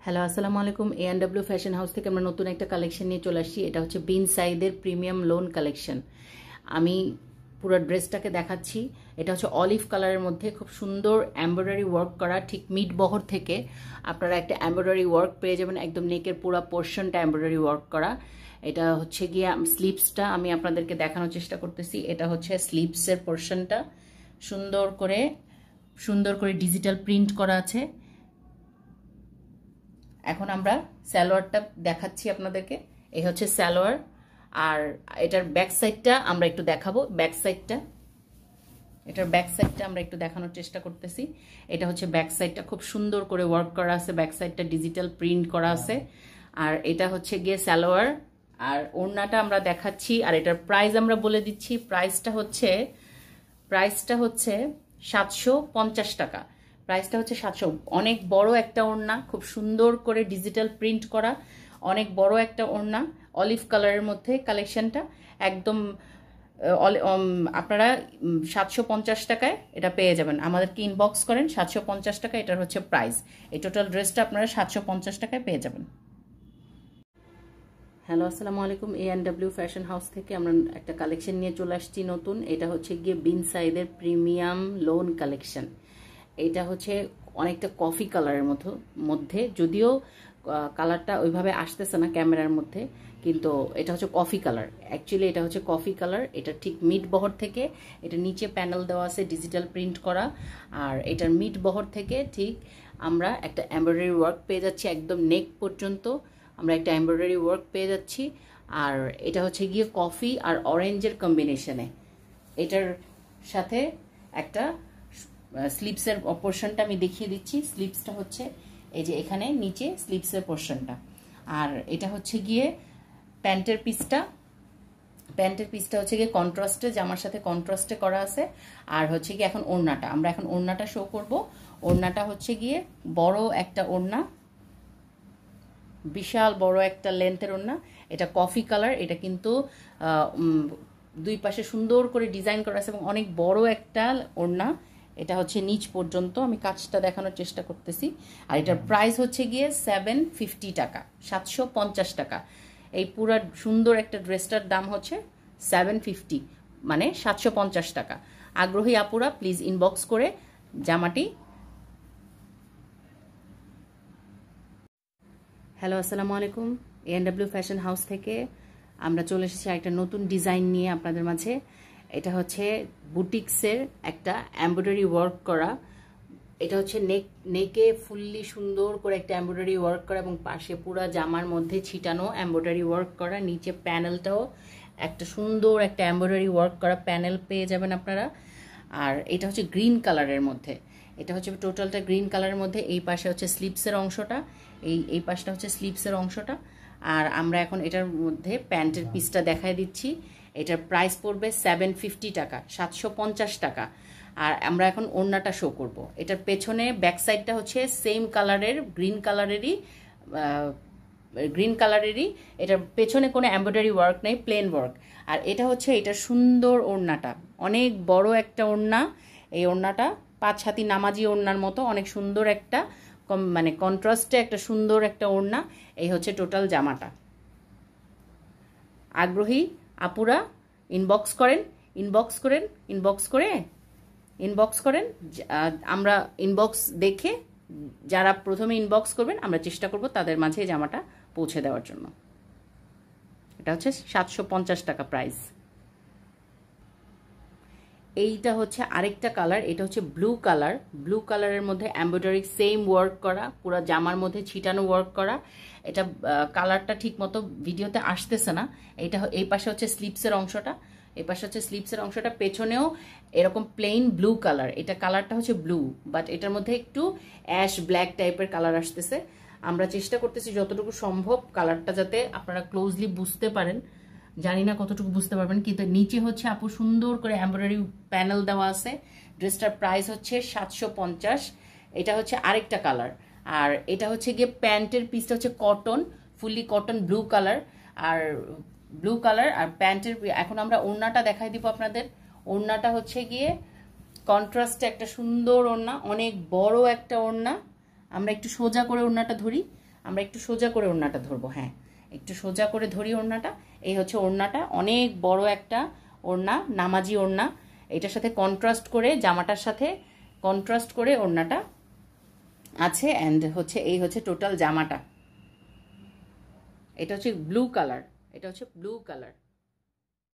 Hello আসসালামু আলাইকুম এএনডব্লিউ fashion house থেকে আমরা নতুন একটা কালেকশন নিয়ে চলে আসছি। এটা হচ্ছে বিন সাইদের প্রিমিয়াম লোন কালেকশন। আমি পুরো ড্রেসটাকে দেখাচ্ছি। এটা হচ্ছে অলিভ কালারের মধ্যে খুব সুন্দর এমব্রয়ডারি ওয়ার্ক করা, ঠিক মিড বহর থেকে আপনারা একটা এমব্রয়ডারি ওয়ার্ক পেয়ে যাবেন। একদম নেকের পুরো পোর্শনটা এমব্রয়ডারি ওয়ার্ক করা। এটা হচ্ছে গিয়ে স্লিভসটা আমি আপনাদেরকে দেখানোর চেষ্টা করতেছি। এটা হচ্ছে স্লিভসের পোর্শনটা সুন্দর করে ডিজিটাল প্রিন্ট করা আছে। এখন আমরা সালোয়ারটা দেখাচ্ছি আপনাদেরকে। এই হচ্ছে সালোয়ার, আর এটার ব্যাক সাইডটা আমরা একটু দেখাবো। এটার ব্যাক সাইডটা আমরা একটু দেখানোর চেষ্টা করতেছি। এটা হচ্ছে ব্যাক সাইডটা, খুব সুন্দর করে ওয়ার্ক করা আছে। ব্যাক সাইডটা ডিজিটাল প্রিন্ট করা আছে। আর এটা হচ্ছে গিয়ে সালোয়ার, আর ওড়নাটা আমরা দেখাচ্ছি। আর এটার প্রাইস আমরা বলে দিচ্ছি। প্রাইসটা হচ্ছে 750 টাকা। প্রাইসটা হচ্ছে 700। অনেক বড় একটা ওড়না, খুব সুন্দর করে ডিজিটাল প্রিন্ট করা, অনেক বড় একটা ওড়না, অলিভ কালারের মধ্যে কালেকশনটা একদম। আপনারা 750 টাকায় এটা পেয়ে যাবেন। আমাদেরকে ইনবক্স করেন, 750 টাকা এটার হচ্ছে প্রাইস। এই টোটাল ড্রেসটা আপনারা 750 টাকায় পেয়ে যাবেন। হ্যালো আসসালামু আলাইকুম এএনডব্লিউ ফ্যাশন হাউস থেকে আমরা একটা কালেকশন নিয়ে চলে আসছি নতুন। এটা হচ্ছে গিয়ে বিন সাইদের প্রিমিয়াম লোন কালেকশন। এটা হচ্ছে অনেকটা কফি কালারের মধ্যে, যদিও কালারটা ওইভাবে আসতেছে না ক্যামেরার মধ্যে, কিন্তু এটা হচ্ছে কফি কালার। অ্যাকচুয়ালি এটা হচ্ছে কফি কালার। এটা ঠিক মিড বহর থেকে, এটা নিচে প্যানেল দেওয়া আছে ডিজিটাল প্রিন্ট করা, আর এটার মিড বহর থেকে ঠিক আমরা একটা এমব্রয়ডারি ওয়ার্ক পেয়ে যাচ্ছি। একদম নেক পর্যন্ত আমরা একটা এমব্রয়ডারি ওয়ার্ক পেয়ে যাচ্ছি। আর এটা হচ্ছে গিয়ে কফি আর অরেঞ্জের কম্বিনেশনে। এটার সাথে একটা স্লিভসের পোর্শনটা আমি দেখিয়ে দিচ্ছি। স্লিভসটা হচ্ছে এই যে এখানে নিচে স্লিভসের পোর্শনটা। আর এটা হচ্ছে গিয়ে প্যান্টের পিসটা হচ্ছে গিয়ে কন্ট্রাস্টে, জামার সাথে কন্ট্রাস্টে করা আছে। আর হচ্ছে গিয়ে এখন ওড়নাটা, আমরা এখন ওড়নাটা শো করব। ওড়নাটা হচ্ছে গিয়ে বড় একটা ওড়না, বিশাল বড় একটা লেন্থের ওড়না। এটা কফি কালার। এটা কিন্তু দুই পাশে সুন্দর করে ডিজাইন করা আছে এবং অনেক বড় একটা ওড়না। এটা হচ্ছে নিচ পর্যন্ত, আমি কাজটা দেখানোর চেষ্টা করতেছি। আর এটার প্রাইস হচ্ছে গিয়ে 750 টাকা, 750 টাকা। এই পুরা সুন্দর একটা ড্রেসটার দাম হচ্ছে 750, মানে 750 টাকা। আগ্রহী আপুরা প্লিজ ইনবক্স করে জামাটি। হ্যালো আসসালামু আলাইকুম এএনডব্লিউ ফ্যাশন হাউস থেকে আমরা চলে এসেছি একটা নতুন ডিজাইন নিয়ে আপনাদের মাঝে। এটা হচ্ছে বুটিক্সের একটা এমব্রয়ডারি ওয়ার্ক করা। এটা হচ্ছে নেকে ফুললি সুন্দর করে একটা এমব্রয়ডারি ওয়ার্ক করা এবং পাশে পুরা জামার মধ্যে ছিটানো এমব্রয়ডারি ওয়ার্ক করা। নিচে প্যানেলটাও একটা সুন্দর একটা এমব্রয়ডারি ওয়ার্ক করা প্যানেল পেয়ে যাবেন আপনারা। আর এটা হচ্ছে গ্রিন কালারের মধ্যে, এটা হচ্ছে টোটালটা গ্রিন কালারের মধ্যে। এই পাশে হচ্ছে স্লিভসের অংশটা, এই পাশটা হচ্ছে স্লিভসের অংশটা। আর আমরা এখন এটার মধ্যে প্যান্টের পিসটা দেখায় দিচ্ছি। এটার প্রাইস পড়বে 750 টাকা, 750 টাকা। আর আমরা এখন ওড়নাটা শো করব। এটার পেছনে ব্যাক সাইডটা হচ্ছে সেম কালারের গ্রিন কালারেরই। এটার পেছনে কোনো এমব্রয়ডারি ওয়ার্ক নেই, প্লেন ওয়ার্ক। আর এটা হচ্ছে এটা সুন্দর ওড়নাটা, অনেক বড় একটা ওড়না। এই ওড়নাটা 5 হাতি নামাজি ওড়নার মতো, অনেক সুন্দর একটা মানে কন্ট্রাস্টে একটা সুন্দর একটা ওড়না। এই হচ্ছে টোটাল জামাটা। আগ্রহী আপুরা ইনবক্স করেন। আমরা ইনবক্স দেখে যারা প্রথমে ইনবক্স করবেন আমরা চেষ্টা করব তাদের মাঝে জামাটা পৌঁছে দেওয়ার জন্য। এটা হচ্ছে 750 টাকা প্রাইস। এইটা হচ্ছে আরেকটা কালার, এটা হচ্ছে ব্লু কালারের মধ্যে এমব্রয়ডারি সেম ওয়ার্ক করা, পুরো জামার মধ্যে ছিটানো ওয়ার্ক করা। এটা কালারটা ঠিক মতো ভিডিওতে আসতেছে না। এই পাশে হচ্ছে স্লিভসের অংশটা, পেছনেও এরকম প্লেন ব্লু কালার। এটা কালারটা হচ্ছে ব্লু, বাট এটার মধ্যে একটু অ্যাশ ব্ল্যাক টাইপের কালার আসতেছে। আমরা চেষ্টা করতেছি যতটুকু সম্ভব কালারটা যাতে আপনারা ক্লোজলি বুঝতে পারেন। জানি না কতটুকু বুঝতে পারবেন, কিন্তু নিচে হচ্ছে আপু সুন্দর করে এমব্রয়ডারি প্যানেল দেওয়া আছে। ড্রেসটার প্রাইস হচ্ছে 750। এটা হচ্ছে আরেকটা কালার। আর এটা হচ্ছে গিয়ে প্যান্টের পিসটা হচ্ছে cotton, fully cotton blue colour. আর প্যান্টের এখন আমরা ওড়নাটা দেখাই দিব আপনাদের। ওড়নাটা হচ্ছে গিয়ে কন্ট্রাস্টে একটা সুন্দর ওড়না, অনেক বড় একটা ওড়না। আমরা একটু সোজা করে ওড়নাটা ধরি। আমরা একটু সোজা করে ওড়নাটা ধরবো, হ্যাঁ একটু সোজা করে ধরি ওড়নাটা। এই হচ্ছে ওড়নাটা, অনেক বড় একটা ওড়না, নামাজি ওড়না। এটার সাথে কন্ট্রাস্ট করে, জামাটার সাথে কন্ট্রাস্ট করে ওড়নাটা আছে। অ্যান্ড হচ্ছে এই হচ্ছে টোটাল জামাটা। এটা হচ্ছে ব্লু কালার, এটা হচ্ছে ব্লু কালার।